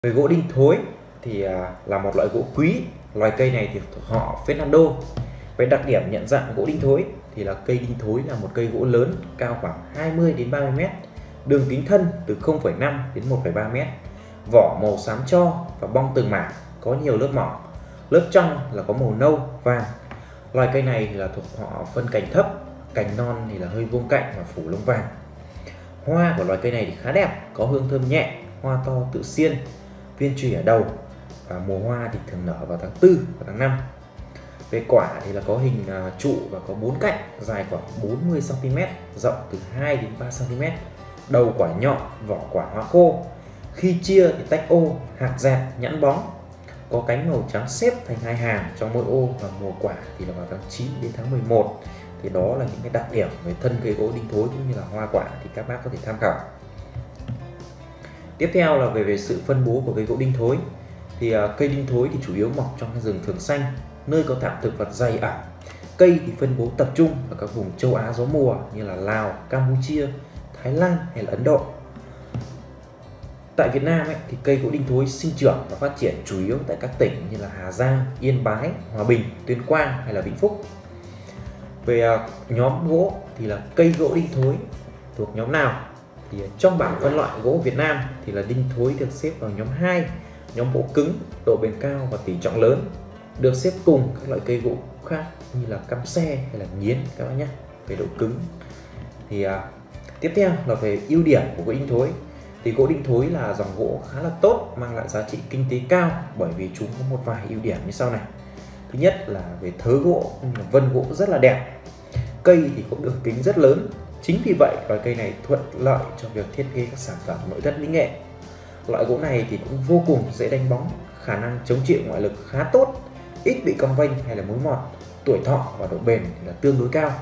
Về gỗ đinh thối thì là một loại gỗ quý. Loài cây này thì thuộc họ Fernando. Về đặc điểm nhận dạng gỗ đinh thối thì là cây đinh thối là một cây gỗ lớn, cao khoảng 20 đến 30 m, đường kính thân từ 0,5 đến 1,3 m, vỏ màu xám tro và bong từng mảng, có nhiều lớp mỏng. Lớp trong là có màu nâu, vàng. Loài cây này thì là thuộc họ phân cành thấp, cành non thì là hơi vuông cạnh và phủ lông vàng. Hoa của loài cây này thì khá đẹp, có hương thơm nhẹ, hoa to tự xiên, viên chùy ở đầu, và mùa hoa thì thường nở vào tháng 4 và tháng 5. Về quả thì là có hình trụ và có 4 cạnh, dài khoảng 40 cm, rộng từ 2 đến 3 cm. Đầu quả nhọn, vỏ quả hoa khô. Khi chia thì tách ô, hạt dẹt, nhẵn bóng. Có cánh màu trắng xếp thành hai hàng trong mỗi ô, và mùa quả thì là vào tháng 9 đến tháng 11. Thì đó là những cái đặc điểm về thân cây gỗ đinh thối cũng như là hoa quả thì các bác có thể tham khảo. Tiếp theo là về sự phân bố của cây gỗ đinh thối. Thì cây đinh thối thì chủ yếu mọc trong rừng thường xanh, nơi có thảm thực vật dày ẩm. Cây thì phân bố tập trung ở các vùng châu Á gió mùa như là Lào, Campuchia, Thái Lan hay là Ấn Độ. Tại Việt Nam thì cây gỗ đinh thối sinh trưởng và phát triển chủ yếu tại các tỉnh như là Hà Giang, Yên Bái, Hòa Bình, Tuyên Quang hay là Vĩnh Phúc. Về nhóm gỗ thì là cây gỗ đinh thối thuộc nhóm nào? Thì trong bảng phân loại gỗ Việt Nam thì là đinh thối được xếp vào nhóm 2, nhóm gỗ cứng, độ bền cao và tỷ trọng lớn, được xếp cùng các loại cây gỗ khác như là cam xe hay là nghiến các bác nhé, về độ cứng. Thì tiếp theo là về ưu điểm của gỗ đinh thối. Thì gỗ đinh thối là dòng gỗ khá là tốt, mang lại giá trị kinh tế cao bởi vì chúng có một vài ưu điểm như sau này. Thứ nhất là về thớ gỗ, vân gỗ rất là đẹp. Cây thì có đường kính rất lớn. Chính vì vậy loài cây này thuận lợi cho việc thiết kế các sản phẩm nội thất mỹ nghệ. Loại gỗ này thì cũng vô cùng dễ đánh bóng, khả năng chống chịu ngoại lực khá tốt, ít bị cong vênh hay là mối mọt, tuổi thọ và độ bền thì là tương đối cao.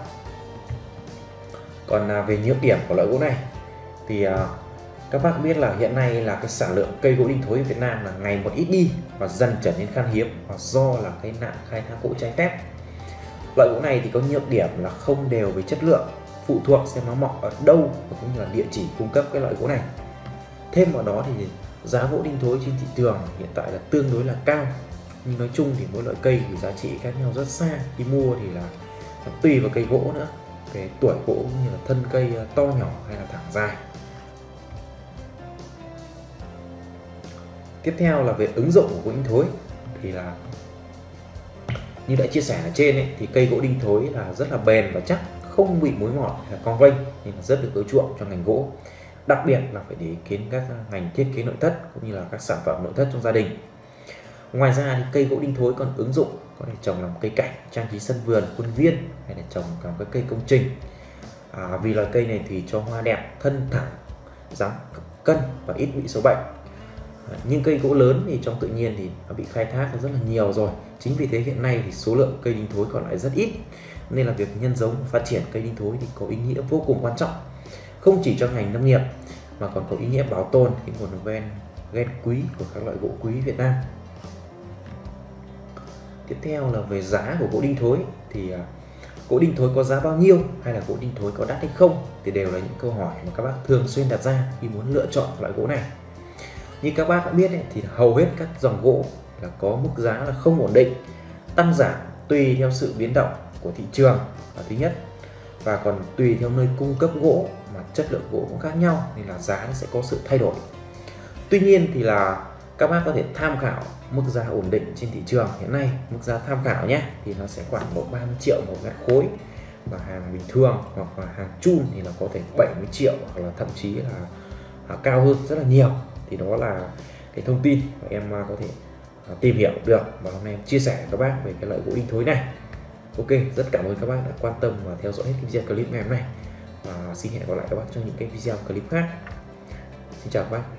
Còn về nhược điểm của loại gỗ này thì các bác biết là hiện nay là cái sản lượng cây gỗ đinh thối ở Việt Nam là ngày một ít đi và dần trở nên khan hiếm, và do là cái nạn khai thác gỗ trái phép. Loại gỗ này thì có nhược điểm là không đều về chất lượng, phụ thuộc xem nó mọc ở đâu và cũng như là địa chỉ cung cấp cái loại gỗ này. Thêm vào đó thì giá gỗ đinh thối trên thị trường hiện tại là tương đối là cao, nhưng nói chung thì mỗi loại cây thì giá trị khác nhau rất xa. Khi mua thì là tùy vào cây gỗ nữa, về tuổi gỗ cũng như là thân cây to nhỏ hay là thẳng dài. Tiếp theo là về ứng dụng của gỗ đinh thối. Thì là như đã chia sẻ ở trên thì cây gỗ đinh thối là rất là bền và chắc, không bị mối mọt hay là cong vênh, nên là rất được ưa chuộng cho ngành gỗ. Đặc biệt là phải để ý kiến các ngành thiết kế nội thất cũng như là các sản phẩm nội thất trong gia đình. Ngoài ra thì cây gỗ đinh thối còn ứng dụng có thể trồng làm cây cảnh, trang trí sân vườn, khuôn viên, hay là trồng làm các cây công trình. Vì loài cây này thì cho hoa đẹp, thân thẳng, dáng cân và ít bị sâu bệnh. Nhưng cây gỗ lớn thì trong tự nhiên thì nó bị khai thác rất là nhiều rồi. Chính vì thế hiện nay thì số lượng cây đinh thối còn lại rất ít, nên là việc nhân giống phát triển cây đinh thối thì có ý nghĩa vô cùng quan trọng, không chỉ cho ngành nông nghiệp mà còn có ý nghĩa bảo tồn cái nguồn gen quý của các loại gỗ quý Việt Nam. Tiếp theo là về giá của gỗ đinh thối. Thì gỗ đinh thối có giá bao nhiêu, hay là gỗ đinh thối có đắt hay không, thì đều là những câu hỏi mà các bác thường xuyên đặt ra khi muốn lựa chọn loại gỗ này. Như các bác đã biết thì hầu hết các dòng gỗ là có mức giá là không ổn định, tăng giảm tùy theo sự biến động của thị trường là thứ nhất, và còn tùy theo nơi cung cấp gỗ mà chất lượng gỗ cũng khác nhau, nên là giá sẽ có sự thay đổi. Tuy nhiên thì là các bác có thể tham khảo mức giá ổn định trên thị trường hiện nay. Mức giá tham khảo nhé, thì nó sẽ khoảng 30 triệu một mét khối, và hàng bình thường hoặc là hàng chun thì nó có thể 70 triệu hoặc là thậm chí là cao hơn rất là nhiều. Thì đó là cái thông tin mà em có thể tìm hiểu được, và hôm nay em chia sẻ với các bác về cái loại gỗ đinh thối này. Ok, rất cảm ơn các bác đã quan tâm và theo dõi hết cái video clip ngày hôm nay, và xin hẹn gặp lại các bác trong những cái video clip khác. Xin chào các bác.